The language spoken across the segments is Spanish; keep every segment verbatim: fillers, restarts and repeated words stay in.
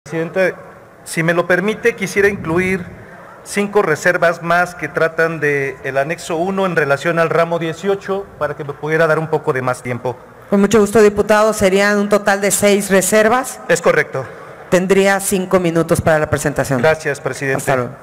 Presidente, si me lo permite, quisiera incluir cinco reservas más que tratan del anexo uno en relación al ramo dieciocho, para que me pudiera dar un poco de más tiempo. Con mucho gusto, diputado. Serían un total de seis reservas. Es correcto. Tendría cinco minutos para la presentación. Gracias, presidente. Hasta luego.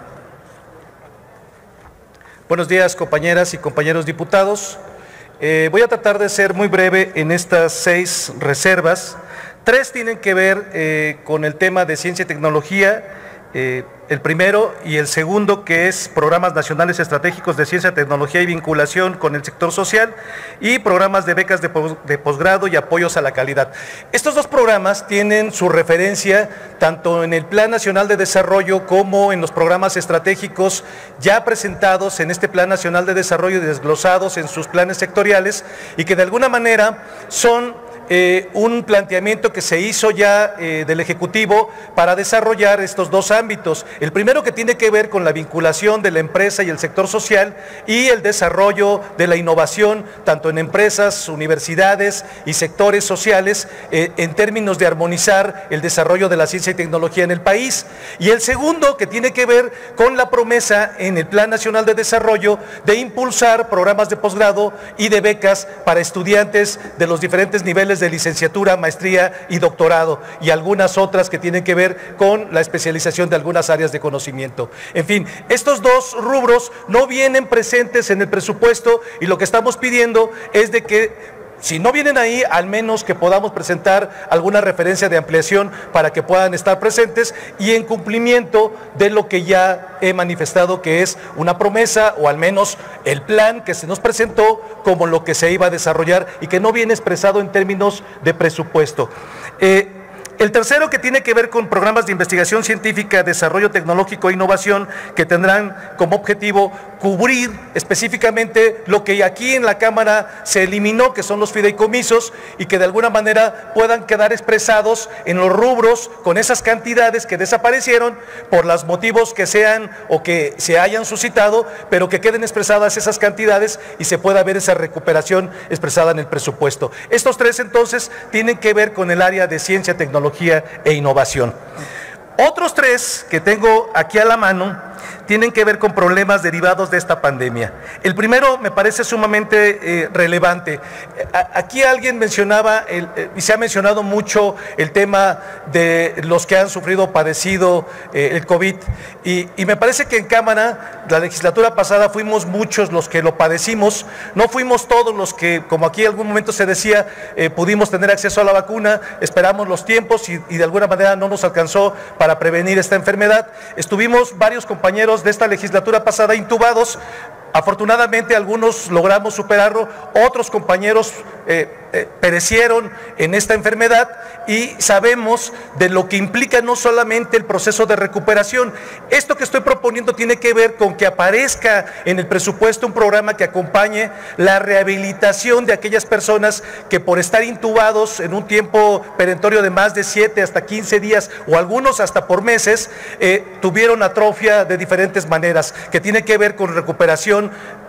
Buenos días, compañeras y compañeros diputados. Eh, voy a tratar de ser muy breve en estas seis reservas. Tres tienen que ver eh, con el tema de ciencia y tecnología, eh, el primero y el segundo, que es programas nacionales estratégicos de ciencia, tecnología y vinculación con el sector social, y programas de becas de, pos, de posgrado y apoyos a la calidad. Estos dos programas tienen su referencia tanto en el Plan Nacional de Desarrollo como en los programas estratégicos ya presentados en este Plan Nacional de Desarrollo y desglosados en sus planes sectoriales, y que de alguna manera son Eh, un planteamiento que se hizo ya eh, del Ejecutivo para desarrollar estos dos ámbitos. El primero, que tiene que ver con la vinculación de la empresa y el sector social, y el desarrollo de la innovación tanto en empresas, universidades y sectores sociales eh, en términos de armonizar el desarrollo de la ciencia y tecnología en el país. Y el segundo, que tiene que ver con la promesa en el Plan Nacional de Desarrollo de impulsar programas de posgrado y de becas para estudiantes de los diferentes niveles de licenciatura, maestría y doctorado, y algunas otras que tienen que ver con la especialización de algunas áreas de conocimiento. En fin, estos dos rubros no vienen presentes en el presupuesto, y lo que estamos pidiendo es de que, si no vienen ahí, al menos que podamos presentar alguna referencia de ampliación para que puedan estar presentes, y en cumplimiento de lo que ya he manifestado, que es una promesa, o al menos el plan que se nos presentó como lo que se iba a desarrollar y que no viene expresado en términos de presupuesto. Eh, El tercero, que tiene que ver con programas de investigación científica, desarrollo tecnológico e innovación, que tendrán como objetivo cubrir específicamente lo que aquí en la Cámara se eliminó, que son los fideicomisos, y que de alguna manera puedan quedar expresados en los rubros con esas cantidades que desaparecieron por los motivos que sean o que se hayan suscitado, pero que queden expresadas esas cantidades y se pueda ver esa recuperación expresada en el presupuesto. Estos tres, entonces, tienen que ver con el área de ciencia, tecnología e innovación. Otros tres que tengo aquí a la mano tienen que ver con problemas derivados de esta pandemia. El primero me parece sumamente eh, relevante. Aquí alguien mencionaba, el, eh, y se ha mencionado mucho el tema de los que han sufrido o padecido eh, el COVID, y, y me parece que en Cámara, la legislatura pasada, fuimos muchos los que lo padecimos, no fuimos todos los que, como aquí en algún momento se decía, eh, pudimos tener acceso a la vacuna, esperamos los tiempos y, y de alguna manera no nos alcanzó para prevenir esta enfermedad. Estuvimos varios compañeros de esta legislatura pasada intubados. Afortunadamente algunos logramos superarlo, otros compañeros eh, eh, perecieron en esta enfermedad, y sabemos de lo que implica no solamente el proceso de recuperación. Esto que estoy proponiendo tiene que ver con que aparezca en el presupuesto un programa que acompañe la rehabilitación de aquellas personas que, por estar intubados en un tiempo perentorio de más de siete hasta quince días, o algunos hasta por meses, eh, tuvieron atrofia de diferentes maneras, que tiene que ver con recuperación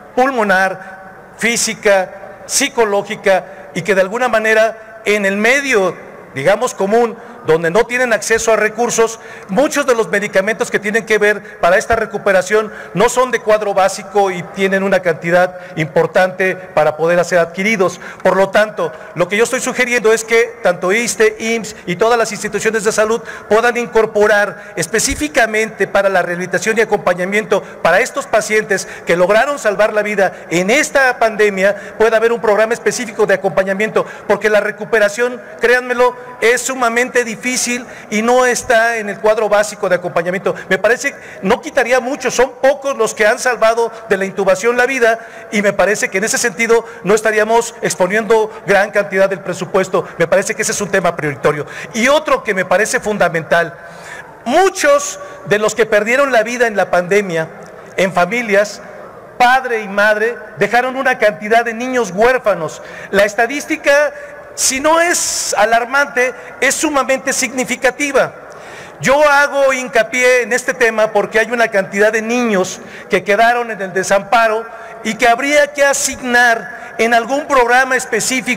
pulmonar, física, psicológica, y que de alguna manera en el medio, digamos, común, donde no tienen acceso a recursos, muchos de los medicamentos que tienen que ver para esta recuperación no son de cuadro básico y tienen una cantidad importante para poder ser adquiridos. Por lo tanto, lo que yo estoy sugiriendo es que tanto ISSSTE, I M S S y todas las instituciones de salud puedan incorporar específicamente para la rehabilitación y acompañamiento para estos pacientes que lograron salvar la vida en esta pandemia, pueda haber un programa específico de acompañamiento, porque la recuperación, créanmelo, es sumamente difícil difícil y no está en el cuadro básico de acompañamiento. Me parece, no quitaría mucho, son pocos los que han salvado de la intubación la vida, y me parece que en ese sentido no estaríamos exponiendo gran cantidad del presupuesto. Me parece que ese es un tema prioritario. Y otro que me parece fundamental: muchos de los que perdieron la vida en la pandemia, en familias, padre y madre, dejaron una cantidad de niños huérfanos. La estadística, si no es alarmante, es sumamente significativa. Yo hago hincapié en este tema porque hay una cantidad de niños que quedaron en el desamparo y que habría que asignar en algún programa específico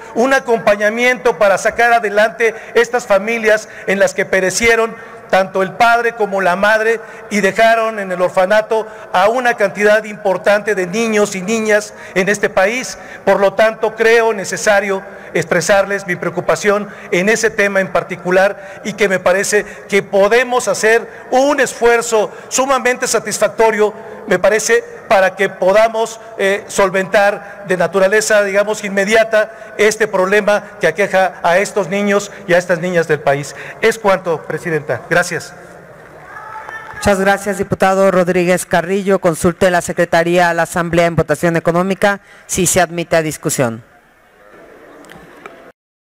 un acompañamiento para sacar adelante estas familias en las que perecieron tanto el padre como la madre y dejaron en el orfanato a una cantidad importante de niños y niñas en este país. Por lo tanto, creo necesario expresarles mi preocupación en ese tema en particular y que me parece que podemos hacer un esfuerzo sumamente satisfactorio, me parece, para que podamos eh, solventar de naturaleza, digamos, inmediata este problema que aqueja a estos niños y a estas niñas del país. Es cuanto, Presidenta. Gracias. Muchas gracias, diputado Rodríguez Carrillo. Consulte la Secretaría a la Asamblea en votación económica si se admite a discusión.